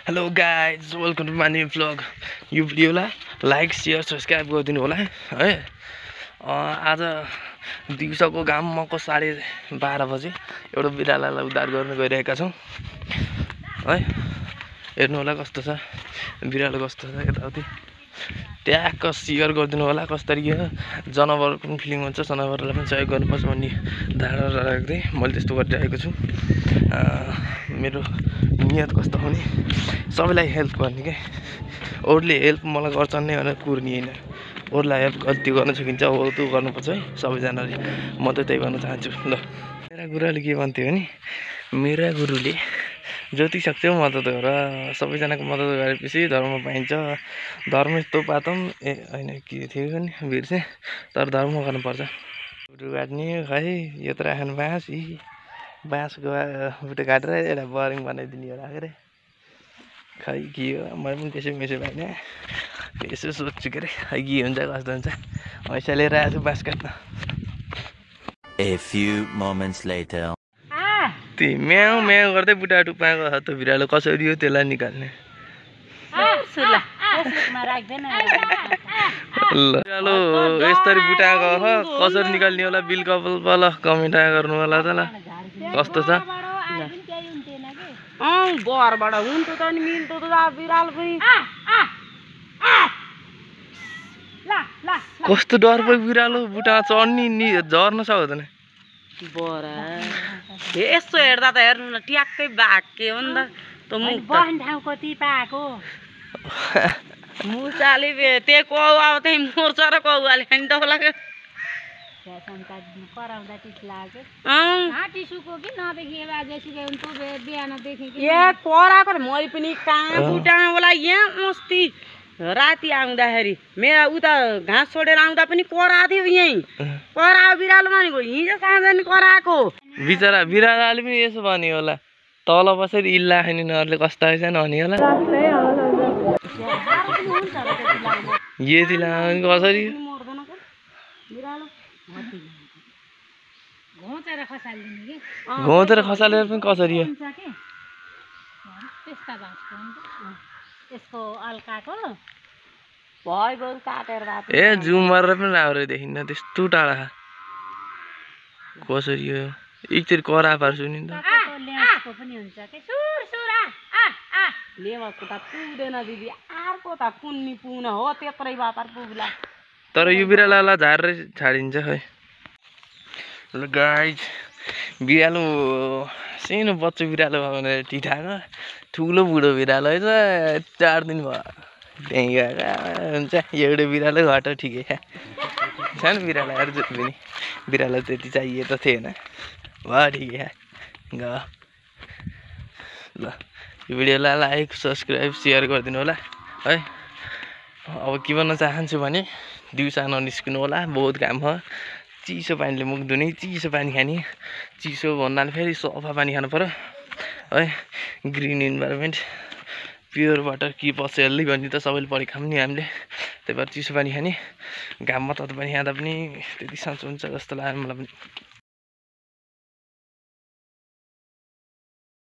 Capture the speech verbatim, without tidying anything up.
Hello guys welcome to my new vlog. यो भिडियोलाई like share subscribe गरिदिनु होला है। आज दिउँसोको घामको साढे बाह्र बजे एउटा बिरालालाई उद्धार गर्न गइरहेका छौँ है। हेर्नु होला कस्तो छ बिरालो, कस्तो छ यताउति ट्याक्क सेयर गरिदिनु होला। कसरी के जनावर पनि फिलिङ हुन्छ, जनावरलाई पनि सहयोग गर्नुपर्छ भन्ने धारणा राख्दै मैले त्यस्तो गरिरहेको छु। मेरो नियत कस्तो हुने, सबैलाई हेल्प गर्ने क्या। अरूले हेल्प मलाई गर्छन् नै भनेर कुर्नी होइन, अरूलाई हेल्प कति गर्न सकिन्छ हो त्यो गर्नुपर्छ है सबैजनाले। म त त्यही भन्न चाहन्छु। ल, मेरा गुरुले के भन्थ्यो भने, मेरा गुरुले जति सक्छौ मद्दत गर, सबैजनाको मद्दत गरेपछि धर्म पाइन्छ। धर्म यस्तो पातम ए होइन के थियो भने बिर्सेँ, तर धर्म गर्नुपर्छ। बुटो काट्ने खै यो त राख्नु बाँस, यी बाँसको बुटो काटेर एउटा बोरिङ बनाइदिने होला के अरे। खै के हो, मैले पनि त्यसै मेसो पाइनँ, यसो सोध्छु के अरे खै के हुन्छ कस्तो हुन्छ। पैसा लिएर आएको छु बाँस काट्न। A few moments later. त्यही म्याउ म्याउ गर्दै बुटा टुप्पाको हात बिरालो कसरी हो त्यसलाई निकाल्ने। ल बिरालो यस्तरी बुटाएको हो कसरी निकाल्ने होला, बिल कपाल पल कमेन्ट गर्नु होला त। ल कस्तो छ बरबाट हुन्थ्यो त नि मिल्थ्यो त बिरालो पनि। कस्तो डर भयो बिरालो, बुटा चढ्ने नि झर्न सक्दैन। बरा यस्तो हेर्दा त हेर्नु न ट्याक्कै भाग्यो हो नि त। त मुख बस्ने ठाउँ कति पाएको मुसाले त्यही कौ अब त्यही मोर्छ र कौवाले नि तपाईँलाई कराउँदा टिस लाग्यो। ए कराएको मैले पनि कहाँ बुटामा होला यहाँ अस्ति राति आउँदाखेरि मेरा उता घाँस छोडेर आउँदा पनि कराएको थियो। यहीँ करायो बिरालो भनेको, हिजो साँझ नि कराएको। बिचरा बिरालाले पनि यसो भन्यो होला, तल बसेर इल्ला खाने नरले कस्ता रहेछ नि होला। यति लाउने कसरी घोचेर खसालेर पनि कसरी हो ए जुम गरेर पनि राम्रो देखिन्न, त्यस्तो टाढा कसरी हो एकचोटि करा पार्छु नि त। तर यो बिरालालाई झारेर छाडिन्छ खै। ल गाइज बिरालो सानो बच्चा बिरालो भयो भनेर टिठाएको, ठुलो बुढो बिरालो है त चार दिन भयो त्यहीँ गएको हुन्छ। एउटै बिरालो घट ठिकै छ, सानो बिरालोहरू जति पनि बिरालो त्यति चाहिए त थिएन, भयो ठिकै छ ग। ल यो भिडियोलाई लाइक सब्सक्राइब सेयर गरिदिनु होला है। अब के भन्न चाहन्छु भने दिउँसो ननिस्किनु होला, बहुत घाम हो। चिसो पानीले मुख धुने, चिसो पानी खाने, चिसो भन्नाले फेरि सफा पानी खानु पऱ्यो है। ग्रिन इन्भाइरोमेन्ट प्योर वाटर कि पस हेल्दी भन्ने त सबैले पढी खाऊँ नि हामीले, त्यही भएर चिसो पानी खाने। घाममा तातो पानी खाँदा पनि त्यति सन्चो हुन्छ जस्तो लाग्यो मलाई पनि।